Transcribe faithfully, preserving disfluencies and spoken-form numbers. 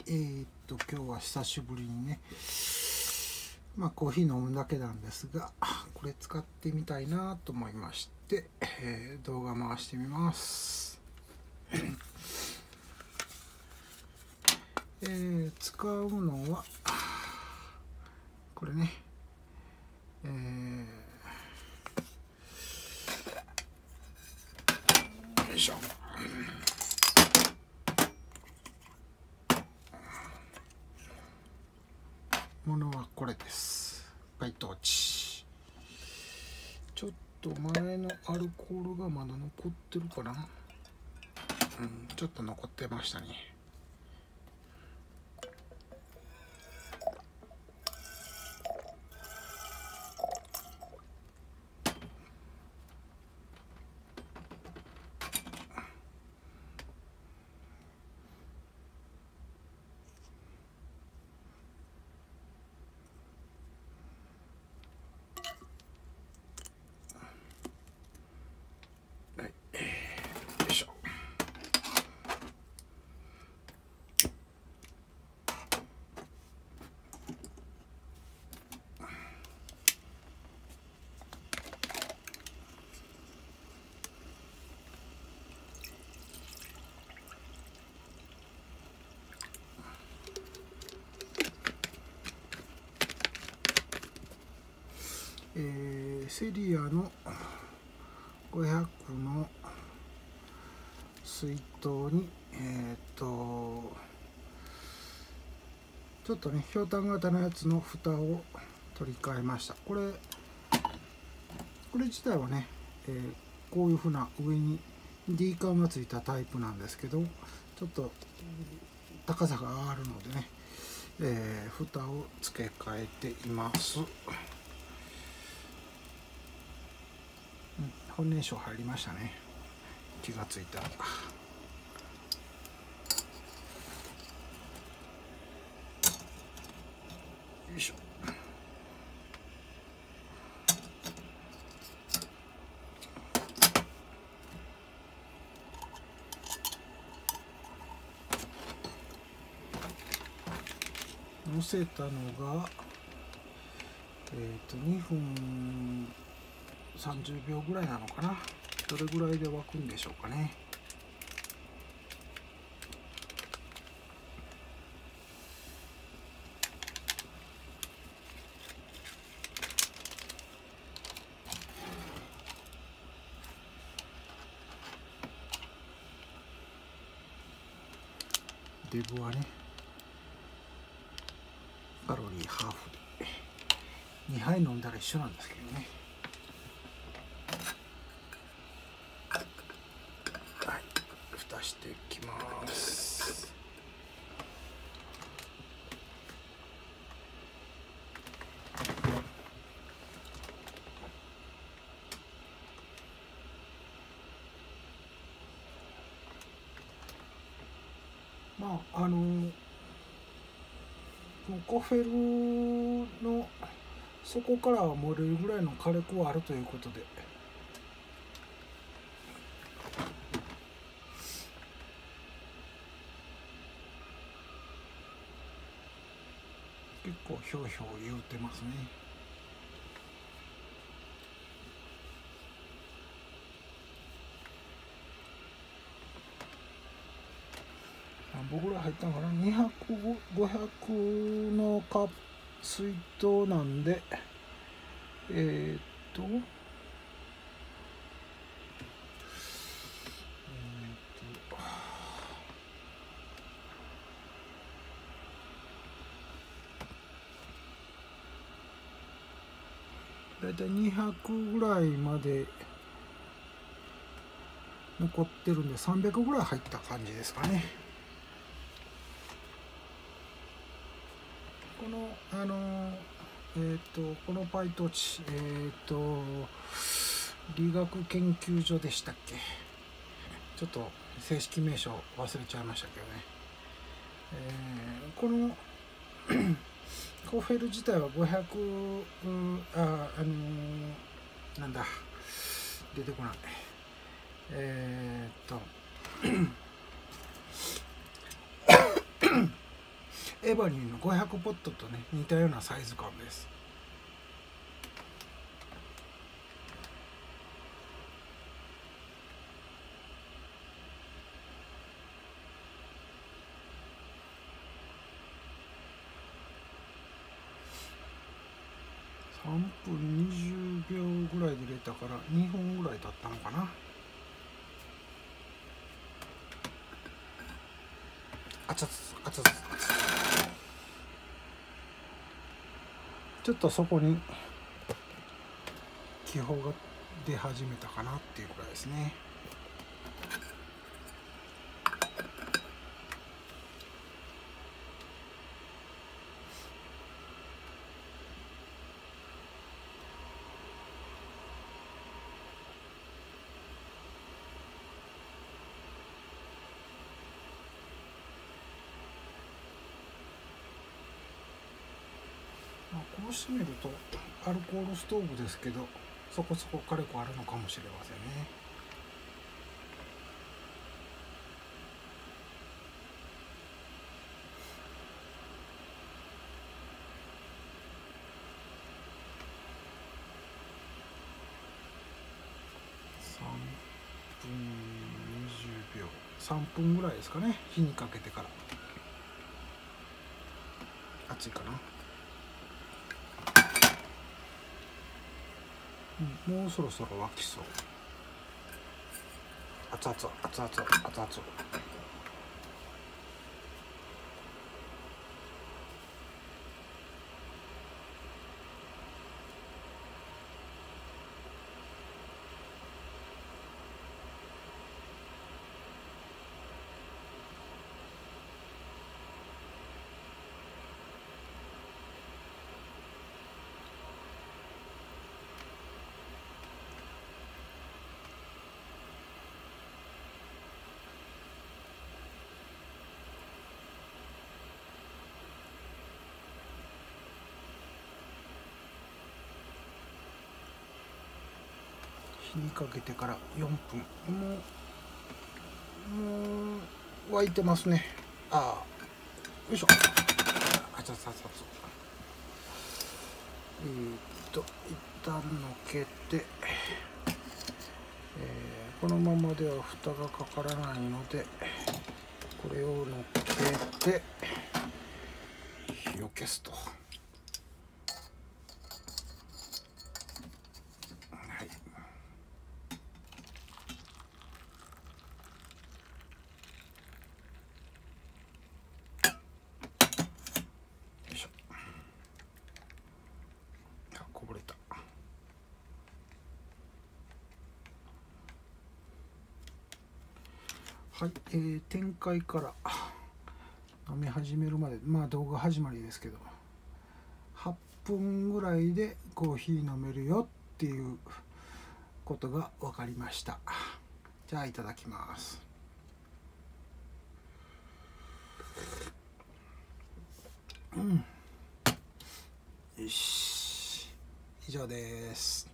えー、っと今日は久しぶりにね、まあコーヒー飲むだけなんですが、これ使ってみたいなと思いまして、えー、動画回してみます。えー、使うのはこれね、えー、よいしょ。ものはこれです。パイトーチ。ちょっと前のアルコールがまだ残ってるかな。うん、ちょっと残ってましたね。えー、セリアのごひゃくの水筒にえっ、ー、とちょっとねひょうたん型のやつの蓋を取り替えました。これこれ自体はね、えー、こういうふうな上に D 缶がついたタイプなんですけど、ちょっと高さが上がるのでね、えー、蓋を付け替えています。本燃焼入りましたね。気がついたら。よいしょ。乗せたのがえっとにふんさんじゅうびょうぐらいなのかな。どれぐらいで沸くんでしょうかね。デブはねカロリーハーフでにはい飲んだら一緒なんですけどね。はい、蓋していきます。まああのコフェルの底からは漏れるぐらいの火力はあるということで、結構ひょうひょう言うてますね。何本ぐらい入ったのかな。にひゃく、ごひゃくのカップ水筒なんで、えー、っとだいたいにひゃくぐらいまで残ってるんでさんびゃくぐらい入った感じですかね。このあのえっ、ー、とこのパイトーチえっ、ー、と理学研究所でしたっけ。ちょっと正式名称忘れちゃいましたけどね、えー、このコフェル自体はごひゃく、うん、あ、あのー、なんだ出てこない。えー、っとエバリーのごひゃくポットとね似たようなサイズ感です。さんぷんにじゅうびょうぐらいで入れたからにほんぐらい経ったのかな。熱々熱々。ちょっとそこに気泡が出始めたかなっていうくらいですね。まあ、こうしてみるとアルコールストーブですけどそこそこ火力あるのかもしれませんね。さんぷんにじゅうびょうさんぷんぐらいですかね。火にかけてから熱いかな。うん、もうそろそろ沸きそう。熱々熱々熱々。火にかけてからよんぷん。もうもう沸いてますね。ああよいしょ。あちゃちゃちゃちゃ。えー、っと一旦のけて、えー、このままでは蓋がかからないのでこれをのっけて火を消すと。こぼれた。はい、えー、展開から飲み始めるまで、まあ動画始まりですけどはっぷんぐらいでコーヒー飲めるよっていうことが分かりました。じゃあいただきます。うん、よし、以上です。